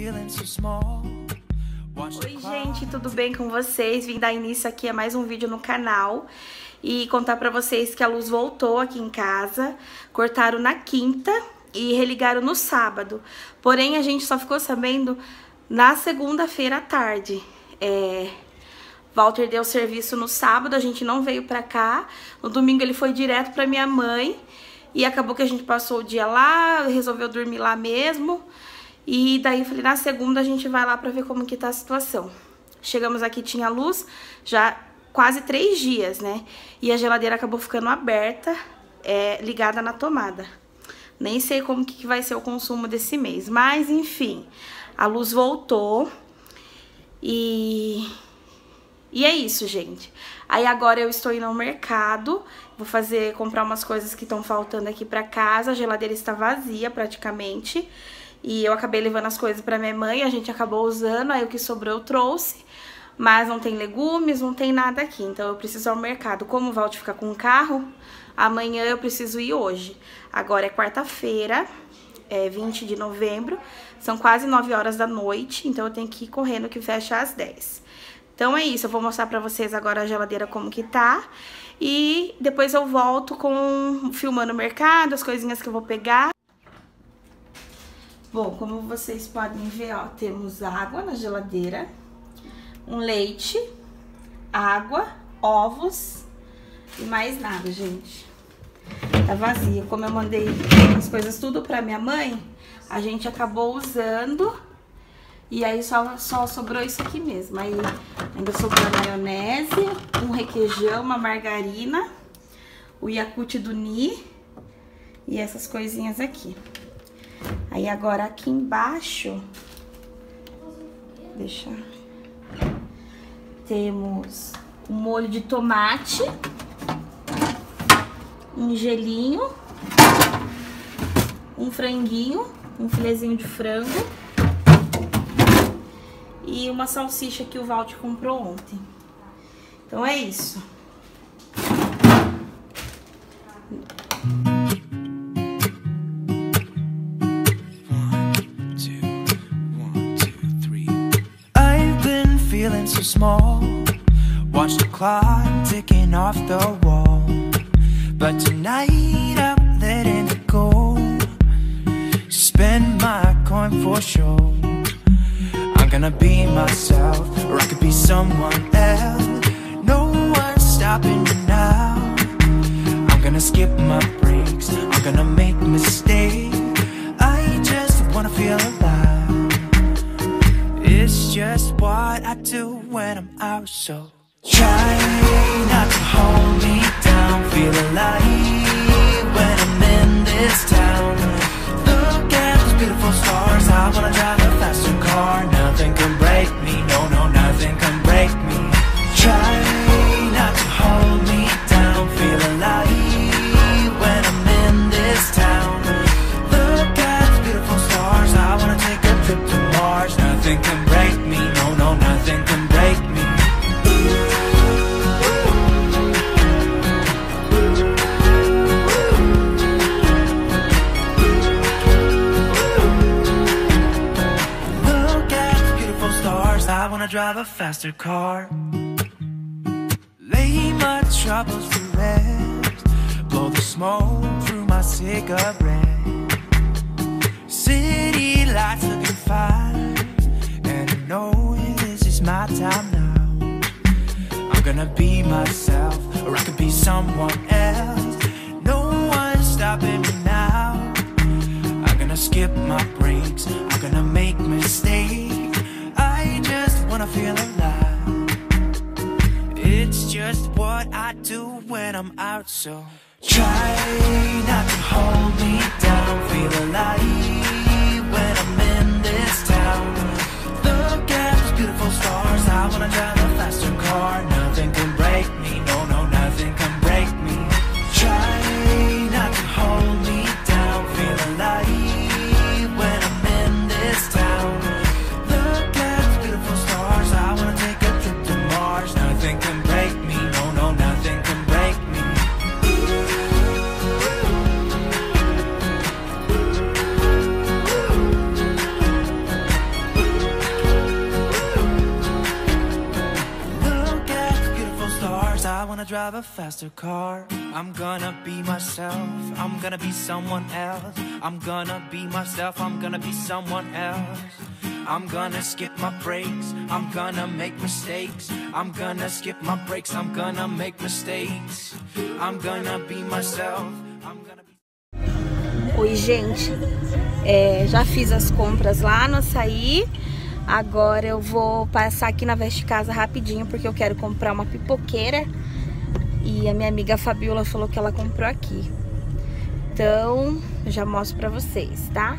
Oi gente, tudo bem com vocês? Vim dar início aqui a mais um vídeo no canal e contar pra vocês que a luz voltou aqui em casa. Cortaram na quinta e religaram no sábado. Porém, a gente só ficou sabendo na segunda-feira à tarde. Walter deu serviço no sábado, a gente não veio pra cá. No domingo ele foi direto pra minha mãe e acabou que a gente passou o dia lá, resolveu dormir lá mesmo. E daí eu falei, na segunda a gente vai lá pra ver como que tá a situação. Chegamos aqui, tinha luz já quase 3 dias, né? E a geladeira acabou ficando aberta, ligada na tomada. Nem sei como que vai ser o consumo desse mês, mas enfim, a luz voltou e é isso, gente. Aí agora eu estou indo ao mercado, vou comprar umas coisas que estão faltando aqui pra casa. A geladeira está vazia praticamente. E eu acabei levando as coisas pra minha mãe, a gente acabou usando, aí o que sobrou eu trouxe. Mas não tem legumes, não tem nada aqui, então eu preciso ir ao mercado. Como o Valde fica com o carro, amanhã eu preciso ir hoje. Agora é quarta-feira, 20 de novembro, são quase 9 horas da noite, então eu tenho que ir correndo que fecha às 10. Então é isso, eu vou mostrar pra vocês agora a geladeira como que tá. E depois eu volto filmando o mercado, as coisinhas que eu vou pegar. Bom, como vocês podem ver, ó, temos água na geladeira, um leite, água, ovos e mais nada, gente. Tá vazia. Como eu mandei as coisas tudo pra minha mãe, a gente acabou usando e aí só sobrou isso aqui mesmo. Aí ainda sobrou a maionese, um requeijão, uma margarina, o Yakult do Ni e essas coisinhas aqui. Aí agora aqui embaixo, temos um molho de tomate, um gelinho, um franguinho, um filezinho de frango e uma salsicha que o Valde comprou ontem. Então é isso. Feeling so small, watch the clock ticking off the wall. But tonight I'm letting it go. Spend my coin for sure. I'm gonna be myself, or I could be someone else. No one's stopping me now. I'm gonna skip my breaks, I'm gonna make mistakes. I just wanna feel alive. It's just what I do when I'm out, so try not to hold me down. Feel alive when I'm in this town. Look at those beautiful stars. I wanna drive a faster car. Nothing can break me, no, no, nothing can break me. Try not to hold me down. Feel alive when I'm in this town. Look at those beautiful stars. I wanna take a trip to Mars. Nothing can break me, no, no, nothing can break me. Look at the beautiful stars. I wanna drive a faster car. Lay my troubles to rest. Blow the smoke through my cigarette. City lights looking fine. No, this is my time now. I'm gonna be myself, or I could be someone else. No one's stopping me now. I'm gonna skip my breaks, I'm gonna make mistakes. I just wanna feel alive. It's just what I do when I'm out, so try not to hold me down. Feel alive when I'm in this town. Look at those beautiful stars. I wanna drive a faster car. Nothing can break me, no, no, nothing can break me. Try not to hold me down. Feel alive when I'm in this town. Look at those beautiful stars. I wanna take a trip to Mars. Nothing can break me, no, no, nothing can break me. drive a faster car. I'm gonna be myself. I'm gonna be someone else. I'm gonna be myself. I'm gonna be someone else. I'm gonna skip my breaks. I'm gonna make mistakes. I'm gonna skip my breaks. I'm gonna make mistakes. I'm gonna be myself. I'm gonna be... Oi, gente. Já fiz as compras lá no Açaí. Agora eu vou passar aqui na Veste Casa rapidinho, porque eu quero comprar uma pipoqueira. E a minha amiga Fabiola falou que ela comprou aqui. Então, eu já mostro pra vocês, tá?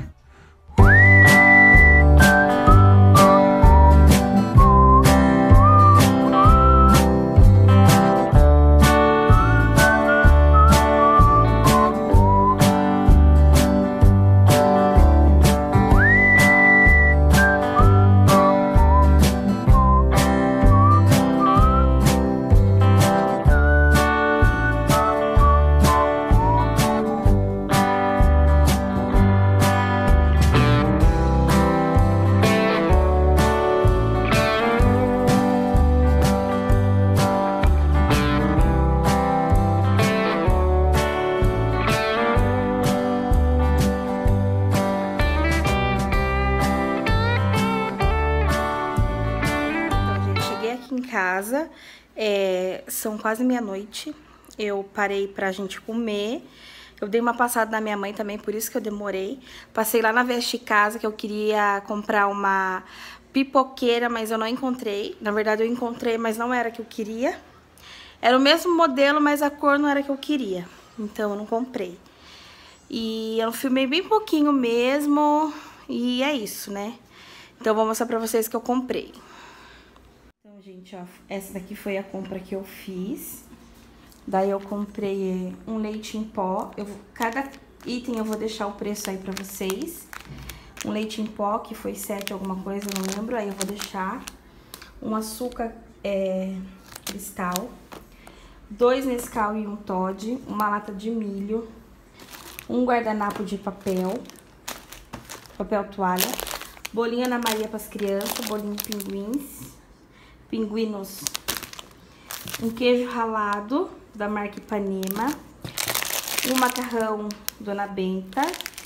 Em casa, são quase meia-noite. Eu parei pra gente comer. Eu dei uma passada na minha mãe também, por isso que eu demorei. Passei lá na Veste Casa, que eu queria comprar uma pipoqueira, mas eu não encontrei. Na verdade eu encontrei, mas não era a que eu queria. Era o mesmo modelo, mas a cor não era a que eu queria. Então eu não comprei. E eu filmei bem pouquinho mesmo. E é isso, né? Então eu vou mostrar pra vocês que eu comprei. Então, gente, ó, essa daqui foi a compra que eu fiz. Daí eu comprei um leite em pó. Cada item eu vou deixar o preço aí pra vocês. Um leite em pó, que foi 7 alguma coisa, não lembro. Aí eu vou deixar. Um açúcar cristal. 2 Nescau e um Toddy. Uma lata de milho. Um guardanapo de papel toalha. Bolinha Ana Maria para as crianças. Bolinho pinguinos. Um queijo ralado da marca Ipanema. Um macarrão Dona Benta.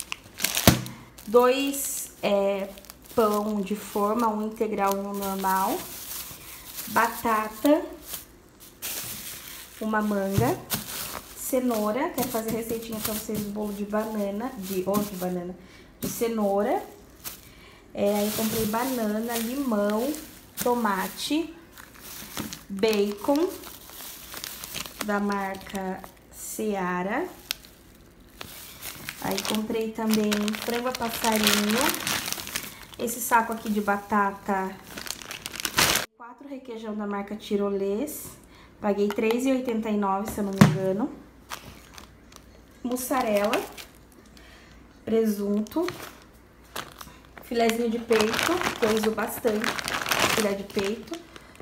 2 pão de forma, um integral e um normal. Batata. Uma manga. Cenoura, quero fazer receitinha pra vocês do bolo de banana, de cenoura. Aí comprei banana, limão, tomate, bacon, da marca Seara. Aí comprei também frango a passarinho, esse saco aqui de batata, 4 requeijão da marca Tirolês, paguei R$3,89, se eu não me engano. Mussarela, presunto, filezinho de peito, que eu uso bastante, filé de peito,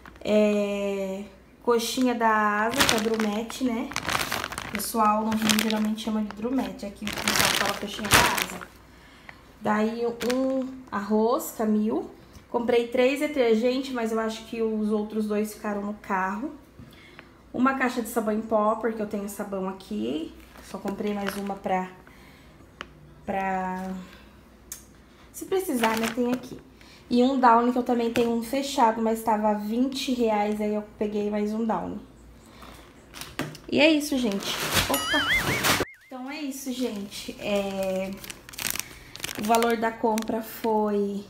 coxinha da asa, que é drumete, né? O pessoal no Rio geralmente chama de drumete, aqui o pessoal fala coxinha da asa. Daí um arroz, camil, comprei 3 detergentes, mas eu acho que os outros 2 ficaram no carro. Uma caixa de sabão em pó, porque eu tenho sabão aqui. Só comprei mais uma pra... Se precisar, né, tem aqui. E um Downy, que eu também tenho um fechado, mas tava R$20, aí eu peguei mais um Downy. E é isso, gente. Opa! Então é isso, gente. O valor da compra foi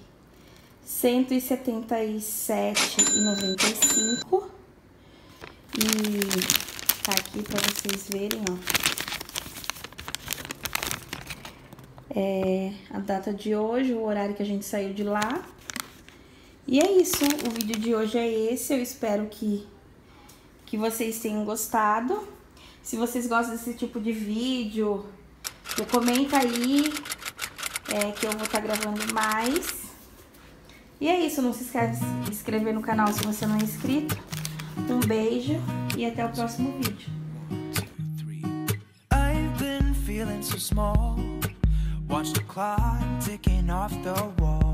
R$177,95. E tá aqui pra vocês verem, ó. A data de hoje, o horário que a gente saiu de lá. E é isso, o vídeo de hoje é esse. Eu espero que vocês tenham gostado. Se vocês gostam desse tipo de vídeo, comenta aí, que eu vou estar gravando mais. E é isso, não se esquece de se inscrever no canal se você não é inscrito. Um beijo e até o próximo vídeo. I've been feeling so small. Watch the clock ticking off the wall.